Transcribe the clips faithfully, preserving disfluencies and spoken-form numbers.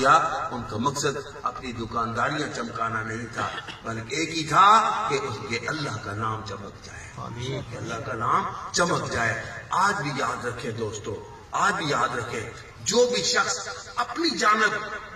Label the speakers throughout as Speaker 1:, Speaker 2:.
Speaker 1: کیا، ان کا مقصد اپنی دکانداریاں چمکانا نہیں تھا، بلکہ ایک ہی تھا کہ اس کے اللہ کا نام چمک جائے، کہ اللہ کا نام چمک جائے۔ آج بھی یاد رکھیں دوستو، آج بھی یاد رکھیں، جو بھی شخص اپنی جانب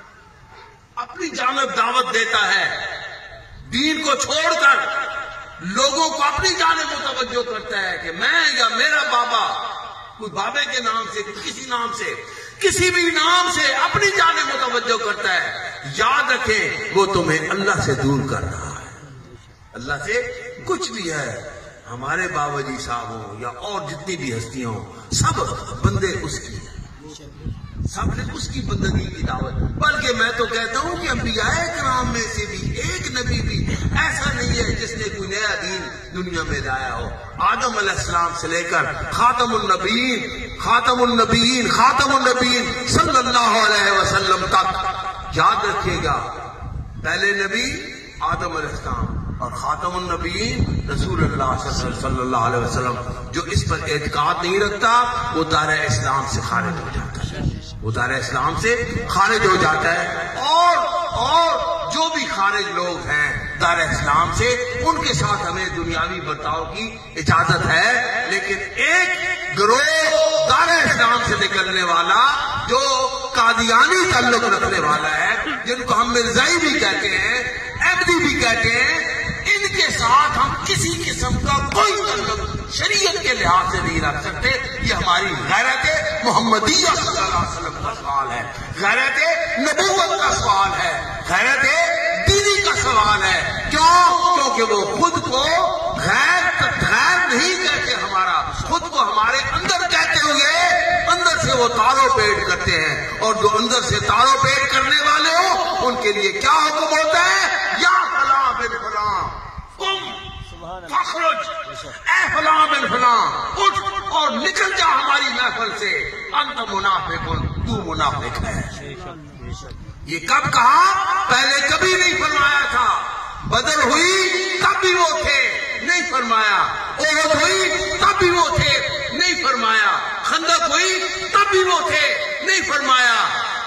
Speaker 1: اپنی جانب دعوت دیتا ہے، دین کو چھوڑ کر لوگوں کو اپنی جانب متوجہ کرتا ہے کہ میں یا میرا بابا، کوئی بابے کے نام سے، کسی نام سے، کسی بھی نام سے اپنی جانب متوجہ کرتا ہے، یاد رکھیں وہ تمہیں اللہ سے دور کر رہا ہے۔ اللہ سے کچھ بھی ہے، ہمارے بابا جی صاحب ہوں یا اور جتنی بھی ہستیاں ہوں، سب بندے اس کی ہیں، سب نے اس کی بندگی کی دعوت۔ بلکہ میں تو کہتا ہوں کہ انبیاء کرام میں سے بھی ایک نبی بھی ایسا نہیں ہے جس نے کوئی نیا دین دنیا میں لایا ہو۔ آدم علیہ السلام سے لے کر خاتم النبیین خاتم النبیین خاتم النبیین صلی اللہ علیہ وسلم تک یاد رکھیے گا، پہلے نبی آدم علیہ السلام اور خاتم النبیین رسول اللہ صلی اللہ علیہ وسلم۔ جو اس پر اعتقاد نہیں رکھتا وہ دار اسلام سے خارج ہو جاتا ہے، وہ دار اسلام سے خارج ہو جاتا ہے۔ اور اور جو بھی خارج لوگ ہیں دار اسلام سے، ان کے ساتھ ہمیں دنیاوی برتاؤ کی اجازت ہے، لیکن ایک گروہ دار اسلام سے نکلنے والا جو قادیانی تعلق رکھنے والا ہے، جن کو ہم مرزائی بھی کہتے ہیں، احمدی بھی کہتے ہیں، ان کے ساتھ ہم کسی قسم کا کوئی تعلق شریعت کے لحاظ سے نہیں رکھ سکتے۔ یہ ہماری غیرت محمدیہ صلی اللہ علیہ وسلم کا سوال ہے، غیرت نبوت کا سوال ہے، غیرت دینی کا سوال ہے۔ کیوں؟ کیونکہ وہ خود کو غیر غیر نہیں کہتے، ہمارا خود کو ہمارے اندر کہتے ہوئے اندر سے وہ تارو پیٹ کرتے ہیں، اور جو اندر سے تارو پیٹ کرنے والے ہو ان کے لیے کیا حکم ہوتا ہے؟ یا فلاں بن فلاں قم فخرج، اے فلاں بن فلاں اٹھ اور نکل جا ہماری محفل سے، انت منافق، تو منافق ہے۔ یہ کب کہا؟ پہلے کبھی نہیں فرمایا تھا۔ بدر ہوئی تب بھی وہ تھے، نہیں فرمایا۔ احد ہوئی تب بھی وہ تھے، نہیں فرمایا۔ خندق ہوئی تب بھی وہ تھے، نہیں فرمایا۔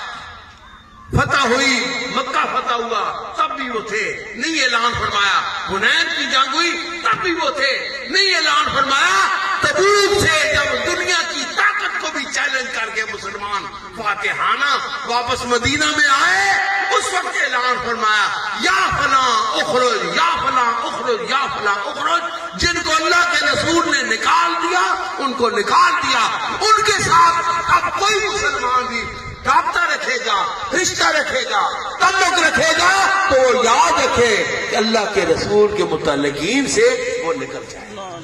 Speaker 1: فتح ہوئی، مکہ فتح ہوا تب بھی وہ تھے، نہیں اعلان فرمایا۔ حنین کی جنگ ہوئی تب بھی وہ تھے، نہیں اعلان فرمایا۔ تبوک سے جب دنیا کی طاقت کو بھی چیلنج کر کے مسلمان فاتحانہ واپس مدینہ میں آئے، اس وقت اعلان فرمایا یا فلاں اخرج، یا فلاں اخرج، یا فلاں اخرج۔ جن کو اللہ کے رسول نے نکال دیا ان کو نکال دیا۔ ان کے ساتھ اب کوئی مسلمان بھی رابطہ رکھے گا، رشتہ رکھے گا، تعلق رکھے گا تو وہ یاد رکھے کہ اللہ کے رسول کے متعلقین سے وہ نکل جائے۔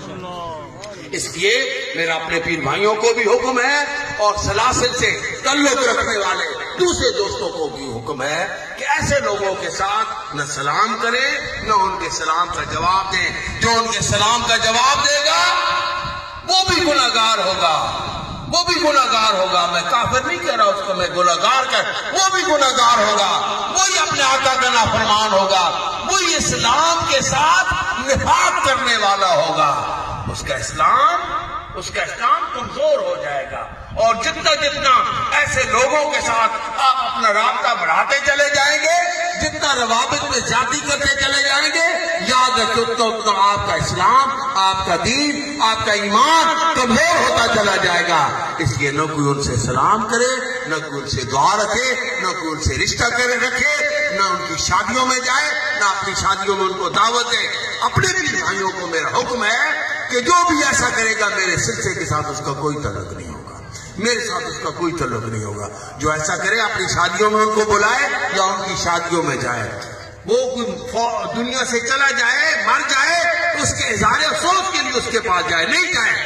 Speaker 1: اس لیے میرا اپنے پیر بھائیوں کو بھی حکم ہے، اور سلاسل سے تعلق رکھنے والے دوسرے دوستوں کو بھی حکم ہے کہ ایسے لوگوں کے ساتھ نہ سلام کریں نہ ان کے سلام کا جواب دیں۔ جو ان کے سلام کا جواب دے گا وہ بھی گناہگار ہوگا، وہ بھی گناہگار ہوگا۔ میں کافر نہیں کہہ رہا اس کو، میں گناہگار کہہ، وہ بھی گناہگار ہوگا، وہی اپنے آقا کا نافرمان ہوگا، وہی اسلام کے ساتھ نفاق کرنے والا ہوگا۔ اس کا اسلام اس کا اسلام کمزور ہو جائے گا۔ اور جتنا جتنا ایسے لوگوں کے ساتھ آپ اپنا رابطہ بڑھاتے چلے جائیں گے، جتنا روابط میں زیادتی کرتے چلے جائیں گے، یاد رکھیں اتنا اتنا آپ کا اسلام، آپ کا دین، آپ کا ایمان کمزور ہوتا چلا جائے گا۔ اس لیے نہ کوئی ان سے سلام کرے، نہ کوئی ان سے دعا رکھے، نہ کوئی ان سے رشتہ کرے رکھے، نہ ان کی شادیوں میں جائے، نہ اپنی شادیوں میں ان کو دعوت دے۔ اپنے بھی بھائیوں کو میرا حکم ہے کہ جو بھی ایسا کرے گا میرے سلسلے کے ساتھ اس کا کوئی تعلق نہیں ہوگا، میرے ساتھ اس کا کوئی تعلق نہیں ہوگا۔ جو ایسا کرے اپنی شادیوں میں ان کو بلائے یا ان کی شادیوں میں جائے، وہ دنیا سے چلا جائے، مر جائے تو اس کے اظہار افسوس کے لیے اس کے پاس جائے، نہیں جائے۔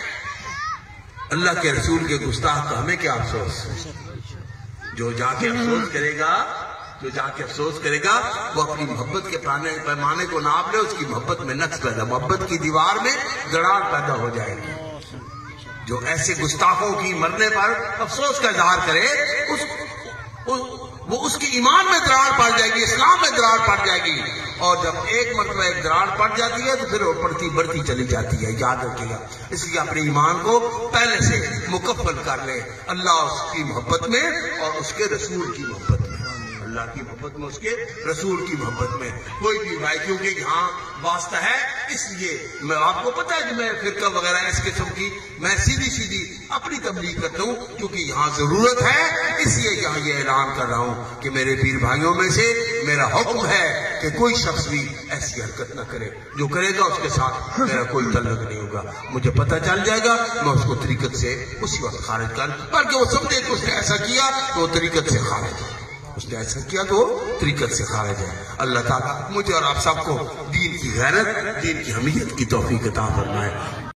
Speaker 1: اللہ کے رسول کے گستاخ کا ہمیں کیا افسوس؟ جو جا کے افسوس کرے گا جو جا کے افسوس کرے گا وہ اپنی محبت کے پیمانے کو ناپ لے، اس کی محبت میں نقص پیدا، محبت کی دیوار میں دراڑ پیدا ہو جائے گی۔ جو ایسے گستاخوں کی مرنے پر افسوس کا اظہار کرے اس وہ اس کی ایمان میں دراڑ پڑ جائے گی، اسلام میں دراڑ پڑ جائے گی، اور جب ایک مرتبہ ایک دراڑ پڑ جاتی ہے تو پھر وہ پڑتی بڑھتی چلی جاتی ہے، یاد رکھے گا۔ اس لیے اپنے ایمان کو پہلے سے مکفل کر لے اللہ اس کی محبت میں اور اس کے رسول کی محبت میں۔ اللہ کی محبت میں، اس کے رسول کی محبت میں کوئی بھی بھائی، کیونکہ یہاں واسطہ ہے، اس لیے میں آپ کو پتا ہے کہ میں فرقہ وغیرہ اس قسم کی میں سیدھی سیدھی اپنی تبلیغ کرتا ہوں، کیونکہ یہاں ضرورت ہے، اس لیے یہاں یہ اعلان کر رہا ہوں کہ میرے پیر بھائیوں میں سے میرا حکم ہے کہ کوئی شخص بھی ایسی حرکت نہ کرے، جو کرے گا اس کے ساتھ میرا کوئی تعلق نہیں ہوگا، مجھے پتہ چل جائے گا، میں اس کو طریقت سے اسی وقت خارج کر، بلکہ وہ سمجھے کہ اس نے ایسا کیا تو وہ طریقت سے خارج ہے، اس نے ایسا کیا تو طریقت سے خارج ہے۔ اللہ تعالیٰ مجھے اور آپ سب کو دین کی غیرت، دین کی حمیت کی توفیق عطا فرمائے۔